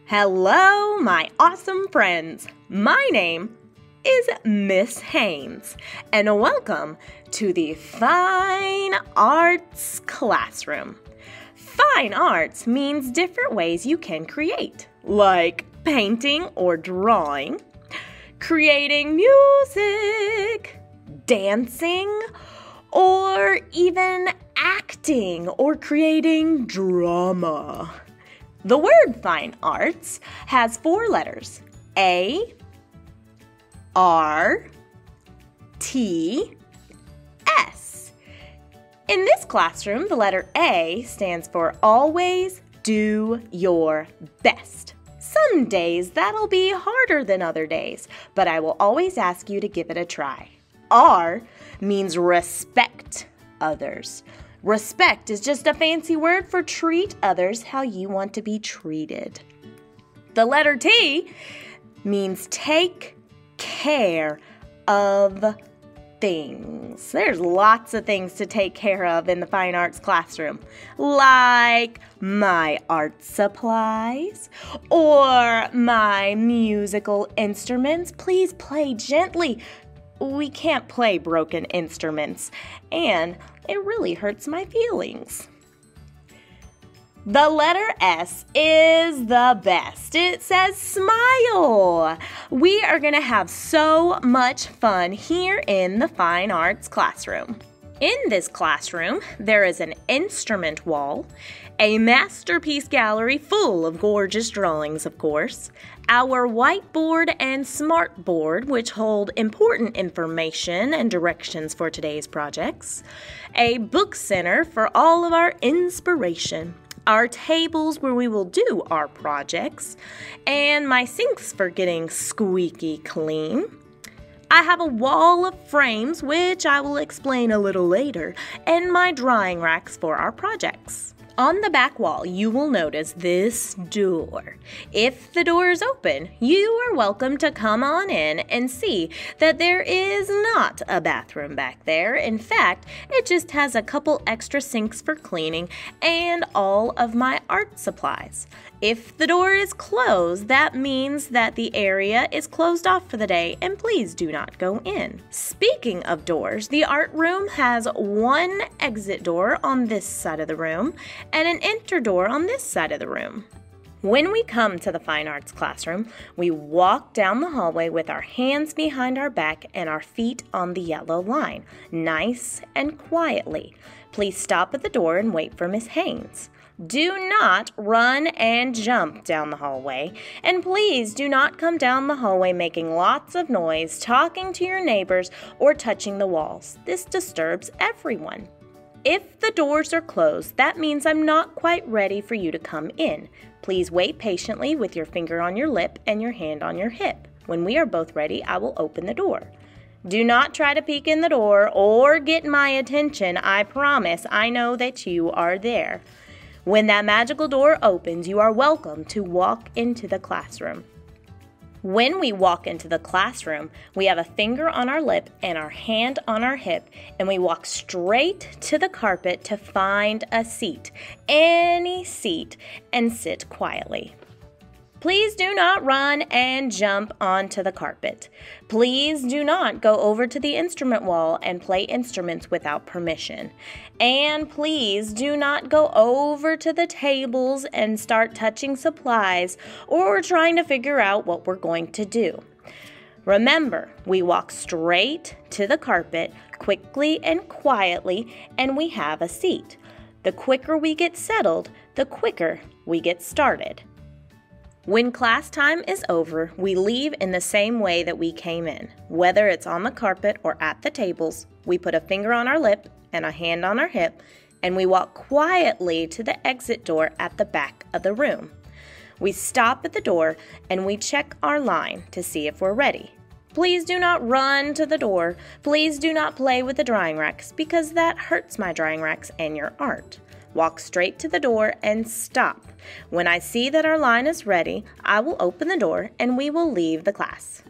Hello, my awesome friends. My name is Miss Haynes, and welcome to the Fine Arts Classroom. Fine arts means different ways you can create, like painting or drawing, creating music, dancing, or even acting or creating drama. The word fine arts has 4 letters: A, R, T, S. In this classroom, the letter A stands for always do your best. Some days that'll be harder than other days, but I will always ask you to give it a try. R means respect others. Respect is just a fancy word for treat others how you want to be treated. The letter T means take care of things. There's lots of things to take care of in the fine arts classroom, like my art supplies or my musical instruments. Please play gently. We can't play broken instruments, and it really hurts my feelings. The letter S is the best. It says smile. We are going to have so much fun here in the fine arts classroom. In this classroom, there is an instrument wall, a masterpiece gallery full of gorgeous drawings, of course, our whiteboard and smartboard, which hold important information and directions for today's projects, a book center for all of our inspiration, our tables where we will do our projects, and my sinks for getting squeaky clean. I have a wall of frames, which I will explain a little later, and my drying racks for our projects. On the back wall, you will notice this door. If the door is open, you are welcome to come on in and see that there is not a bathroom back there. In fact, it just has a couple extra sinks for cleaning and all of my art supplies. If the door is closed, that means that the area is closed off for the day, and please do not go in. Speaking of doors, the art room has one exit door on this side of the room and an enter door on this side of the room. When we come to the fine arts classroom, we walk down the hallway with our hands behind our back and our feet on the yellow line, nice and quietly. Please stop at the door and wait for Miss Haynes. Do not run and jump down the hallway, and please do not come down the hallway making lots of noise, talking to your neighbors, or touching the walls. This disturbs everyone. If the doors are closed, that means I'm not quite ready for you to come in. Please wait patiently with your finger on your lip and your hand on your hip. When we are both ready, I will open the door. Do not try to peek in the door or get my attention. I promise I know that you are there. When that magical door opens, you are welcome to walk into the classroom. When we walk into the classroom, we have a finger on our lip and our hand on our hip, and we walk straight to the carpet to find a seat, any seat, and sit quietly. Please do not run and jump onto the carpet. Please do not go over to the instrument wall and play instruments without permission. And please do not go over to the tables and start touching supplies or trying to figure out what we're going to do. Remember, we walk straight to the carpet quickly and quietly, and we have a seat. The quicker we get settled, the quicker we get started. When class time is over, we leave in the same way that we came in. Whether it's on the carpet or at the tables, we put a finger on our lip and a hand on our hip, and we walk quietly to the exit door at the back of the room. We stop at the door and we check our line to see if we're ready. Please do not run to the door. Please do not play with the drying racks because that hurts my drying racks and your art. Walk straight to the door and stop. When I see that our line is ready, I will open the door and we will leave the class.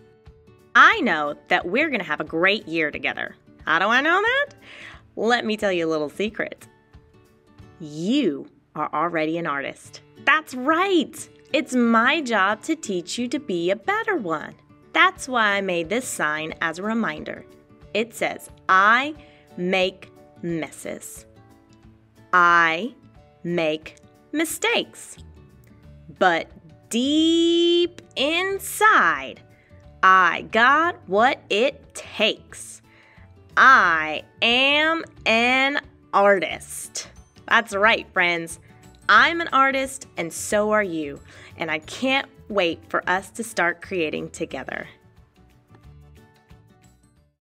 I know that we're going to have a great year together. How do I know that? Let me tell you a little secret. You are already an artist. That's right! It's my job to teach you to be a better one. That's why I made this sign as a reminder. It says, I make messes. I make mistakes. But deep inside, I got what it takes. I am an artist. That's right, friends. I'm an artist and so are you. And I can't wait for us to start creating together.